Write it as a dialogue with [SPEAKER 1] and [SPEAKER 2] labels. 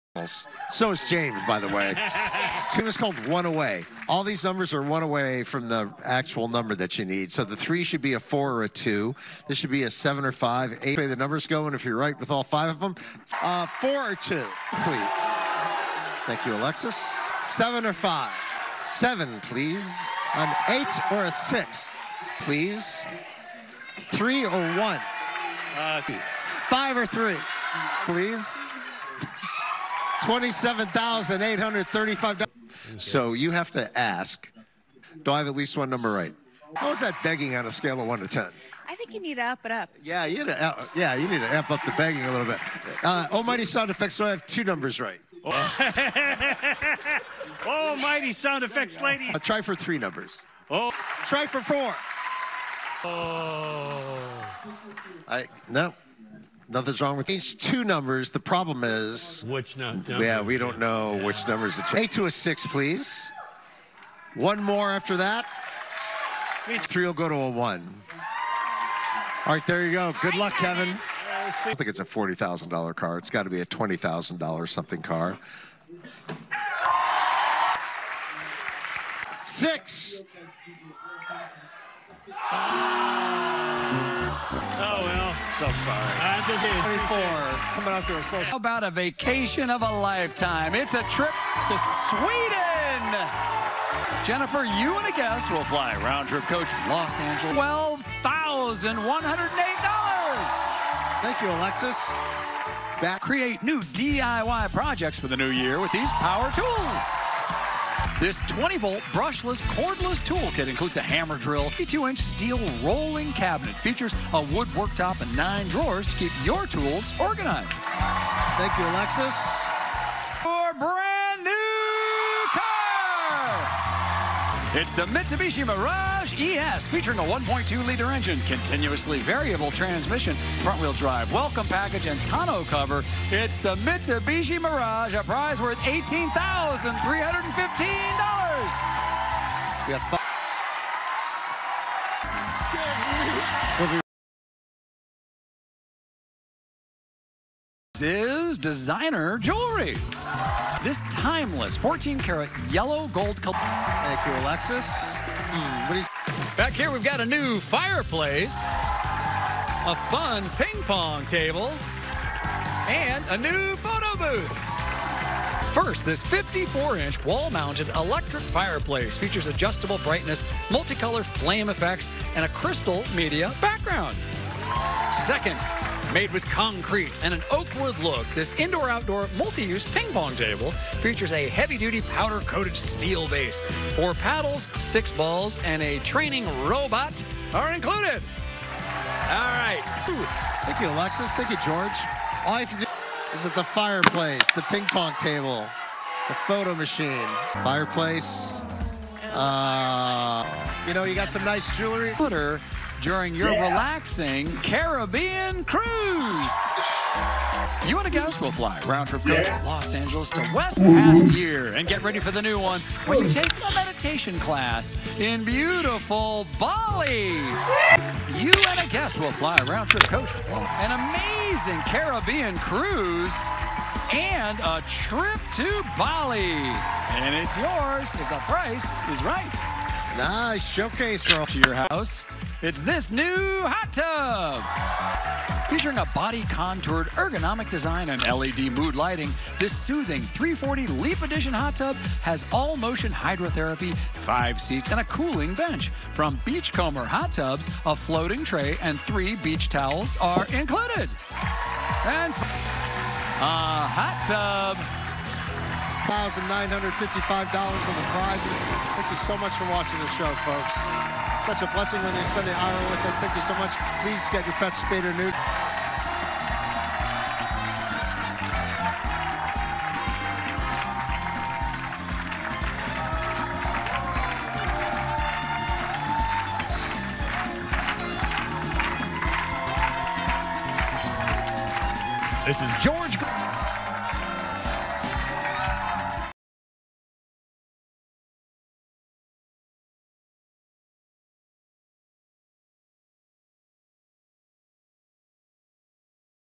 [SPEAKER 1] So is James, by the way. Team is called One Away. All these numbers are one away from the actual number that you need. So the 3 should be a 4 or a 2. This should be a 7 or 5. 8. The numbers go, and if you're right with all 5 of them, 4 or 2, please. Thank you, Alexis. 7 or 5. 7, please. An 8 or a 6, please. 3 or 1. 5 or 3, please. $27,835. So you have to ask, do I have at least one number right? How is that begging on a scale of 1 to 10?
[SPEAKER 2] I think you need to up it up.
[SPEAKER 1] Yeah, you need to amp up the begging a little bit. Almighty sound effects, so I have 2 numbers right.
[SPEAKER 3] Almighty sound effects lady.
[SPEAKER 1] I'll try for 3 numbers.
[SPEAKER 3] Oh.
[SPEAKER 1] Try for 4.
[SPEAKER 3] Oh.
[SPEAKER 1] No. Nothing's wrong with these 2 numbers. The problem is,
[SPEAKER 3] which number?
[SPEAKER 1] Yeah, we don't know which numbers to change. 8 to a 6, please. 1 more after that. 3 will go to a 1. All right, there you go. Good luck, Kevin. I don't think it's a $40,000 car. It's got to be a $20,000 something car. 6.
[SPEAKER 3] Oh, well.
[SPEAKER 1] So sorry. 24 coming out to a social.
[SPEAKER 4] How about a vacation of a lifetime? It's a trip to Sweden. Jennifer, you and a guest will fly round-trip coach Los Angeles. $12,108.
[SPEAKER 1] Thank you, Alexis.
[SPEAKER 4] Create new DIY projects for the new year with these power tools. This 20-volt brushless cordless toolkit includes a hammer drill, 52-inch steel rolling cabinet, features a wood worktop and 9 drawers to keep your tools organized.
[SPEAKER 1] Thank you, Alexis.
[SPEAKER 4] Your brand new car! It's the Mitsubishi Mirage ES, featuring a 1.2-liter engine, continuously variable transmission, front-wheel drive, welcome package, and tonneau cover. It's the Mitsubishi Mirage, a prize worth $18,315.
[SPEAKER 1] We have 5.
[SPEAKER 4] This is designer jewelry. This timeless 14-karat yellow gold color.
[SPEAKER 1] Thank you, Alexis.
[SPEAKER 4] Back here, we've got a new fireplace, a fun ping pong table, and a new photo booth. First, this 54-inch wall-mounted electric fireplace features adjustable brightness, multicolor flame effects, and a crystal media background. Second, made with concrete and an oak wood look, this indoor-outdoor multi-use ping pong table features a heavy-duty powder-coated steel base. 4 paddles, 6 balls, and a training robot are included. All right.
[SPEAKER 1] Thank you, Alexis. Thank you, George. All I have to do is at the fireplace, the ping pong table, the photo machine, fireplace. You know, you got some nice jewelry.
[SPEAKER 4] During your relaxing Caribbean cruise. You and a guest will fly round-trip coach Los Angeles to West past year and get ready for the new one when you take a meditation class in beautiful Bali. You and a guest will fly round-trip coach an amazing Caribbean cruise and a trip to Bali. And it's yours if the price is right.
[SPEAKER 1] Nice showcase for
[SPEAKER 4] to your house. It's this new hot tub. Featuring a body contoured ergonomic design and LED mood lighting, this soothing 340 Leap Edition hot tub has all motion hydrotherapy, 5 seats, and a cooling bench. From Beachcomber hot tubs, a floating tray and 3 beach towels are included. And a hot tub.
[SPEAKER 1] $1,955 for the prizes. Thank you so much for watching the show, folks. Such a blessing when you spend the hour with us. Thank you so much. Please get your pets spayed or neutered.
[SPEAKER 4] This is George.